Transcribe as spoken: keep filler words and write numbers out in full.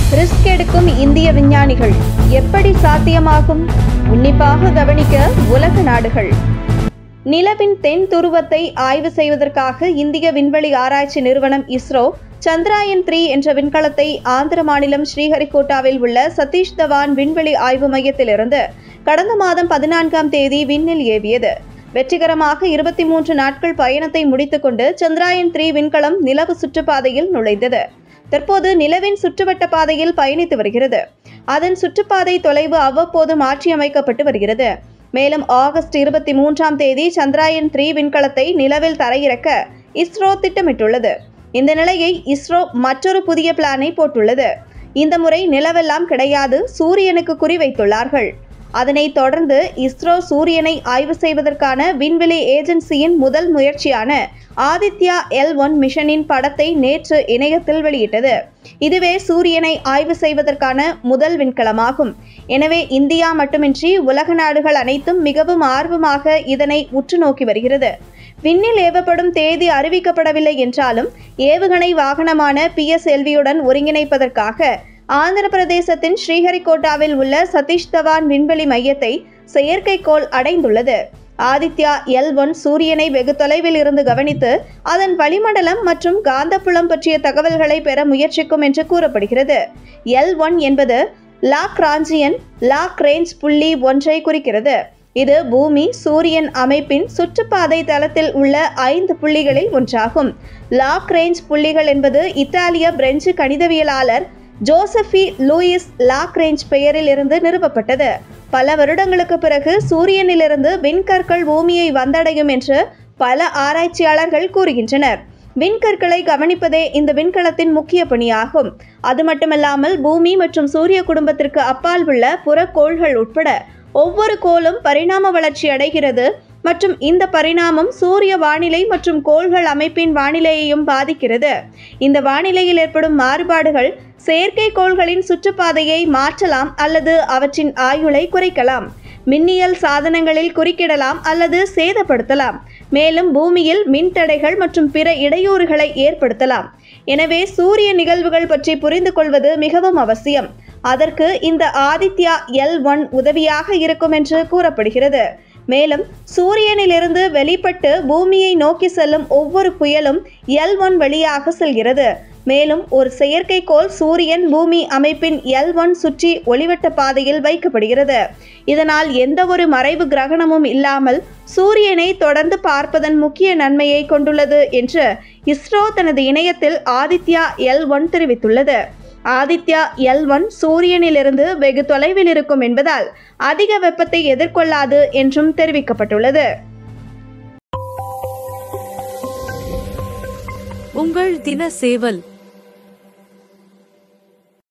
Risk எடுக்கும் இந்திய விஞ்ஞானிகள் எப்படி சாத்தியமாகும்? உன்னிப்பாக கவனிக்க உலக நாடுகள். நிலவின் தென் துருவத்தை ஆய்வு செய்வதற்காக இந்திய விண்வெளி ஆராய்ச்சி நிறுவனம் இஸ்ரோ சந்திராயன் த்ரீ என்ற விண்கலத்தை ஆந்திர மாநிலம் ஸ்ரீஹரிகோட்டாவில் உள்ள சதீஷ் தவான் விண்வெளி ஆய்வு மையத்திலிருந்து கடந்த மாதம் பதினான்காம் தேதி விண்ணில் ஏவியது. வெற்றிகரமாக இருபத்தி மூன்று நாட்கள் பயணத்தை முடித்துக்கொண்டு சந்திராயன் த்ரீ விண்கலம் நிலவு சுற்றுப்பாதையில் நுழைந்தது. தற்போது நிலவின் சுற்றுவட்ட பாதையில் பயணித்து வருகிறது. அதன் சுற்றுப்பாதை தொலைவு அவ்வப்போது மாற்றியமைக்கப்பட்டு வருகிறது. மேலும் ஆகஸ்ட் இருபத்தி மூன்றாம் தேதி சந்திராயன் த்ரீ விண்கலத்தை நிலவில் தரையிறக்க இஸ்ரோ திட்டமிட்டுள்ளது. இந்த நிலையை இஸ்ரோ மற்றொரு புதிய பிளானை போட்டுள்ளது. இந்த முறை நிலவெல்லாம் கிடையாது, சூரியனுக்கு குறிவைத்துள்ளார்கள். அதனைத் தொடர்ந்து இஸ்ரோ சூரியனை ஆய்வு செய்வதற்கான விண்வெளி ஏஜென்சியின் முதல் முயற்சியான ஆதித்யா எல் ஒன் மிஷனின் படத்தை நேற்று இணையத்தில் வெளியிட்டது. இதுவே சூரியனை ஆய்வு செய்வதற்கான முதல் விண்கலமாகும். எனவே இந்தியா மட்டுமின்றி உலக நாடுகள் அனைத்தும் மிகவும் ஆர்வமாக இதனை உற்று நோக்கி வருகிறது. விண்ணில் ஏவப்படும் தேதி அறிவிக்கப்படவில்லை என்றாலும் ஏவுகணை வாகனமான பி எஸ் எல் வியுடன் ஒருங்கிணைப்பதற்காக ஆந்திர பிரதேசத்தின் ஸ்ரீஹரிகோட்டாவில் உள்ள சதீஷ் தவான் விண்வெளி மையத்தை செயற்கைக்கோள் அடைந்துள்ளது. ஆதித்யா எல் ஒன் சூரியனை வெகு தொலைவில் இருந்து கவனித்து அதன் வளிமண்டலம் மற்றும் காந்தப்புலம் பற்றிய தகவல்களை பெற முயற்சிக்கும் என்று கூறப்படுகிறது. எல் ஒன் என்பது லாக்ராஞ்சியன் லாக்ரேஞ்ச் புள்ளி ஒன்றை குறிக்கிறது. இது பூமி சூரியன் அமைப்பின் சுற்றுப்பாதை தளத்தில் உள்ள ஐந்து புள்ளிகளில் ஒன்றாகும். லாக்ரேஞ்ச் புள்ளிகள் என்பது இத்தாலிய பிரெஞ்சு கணிதவியலாளர் ஜோசபி லூயிஸ் லாக்ரேஞ்ச் பெயரில் இருந்து நிறுவப்பட்டது. பல வருடங்களுக்கு பிறகு சூரியனிலிருந்து விண்கற்கள் பூமியை வந்தடையும் என்று பல ஆராய்ச்சியாளர்கள் கூறுகின்றனர். விண்கற்களை கவனிப்பதே இந்த விண்கலத்தின் முக்கிய பணியாகும். அது மட்டுமல்லாமல் பூமி மற்றும் சூரிய குடும்பத்திற்கு அப்பால் உள்ள புறக்கோள்கள் உட்பட ஒவ்வொரு கோளும் பரிணாம வளர்ச்சி அடைகிறது மற்றும் இந்த பரிணாமம் சூரிய வானிலை மற்றும் கோள்கள் அமைப்பின் வானிலையையும் பாதிக்கிறது. இந்த வானிலையில் ஏற்படும் மாறுபாடுகள் செயற்கைக்கோள்களின் சுற்றுப்பாதையை மாற்றலாம் அல்லது அவற்றின் ஆயுளை குறைக்கலாம். மின்னியல் சாதனங்களில் குறுக்கிடலாம் அல்லது சேதப்படுத்தலாம். மேலும் பூமியில் மின்தடைகள் மற்றும் பிற இடையூறுகளை ஏற்படுத்தலாம். எனவே சூரிய நிகழ்வுகள் பற்றி புரிந்து கொள்வது மிகவும் அவசியம். அதற்கு இந்த ஆதித்யா எல் ஒன் உதவியாக இருக்கும் என்று கூறப்படுகிறது. மேலும் சூரியனிலிருந்து வெளிப்பட்டு பூமியை நோக்கி செல்லும் ஒவ்வொரு புயலும் எல் ஒன் வழியாக செல்கிறது. மேலும் ஒரு செயற்கைக்கோள் சூரியன் பூமி அமைப்பின் எல் ஒன் சுற்றி ஒளிவட்ட பாதையில் வைக்கப்படுகிறது. இதனால் எந்த ஒரு மறைவு கிரகணமும் இல்லாமல் சூரியனை தொடர்ந்து பார்ப்பதன் முக்கிய நன்மையை கொண்டுள்ளது என்று இஸ்ரோ தனது இணையத்தில் ஆதித்யா எல் ஒன் தெரிவித்துள்ளது. ஆதித்யா எல் ஒன் சூரியனிலிருந்து வெகு தொலைவில் இருக்கும் என்பதால் அதிக வெப்பத்தை எதிர்கொள்ளாது என்றும் தெரிவிக்கப்பட்டுள்ளது. உங்கள் தின சேவல்.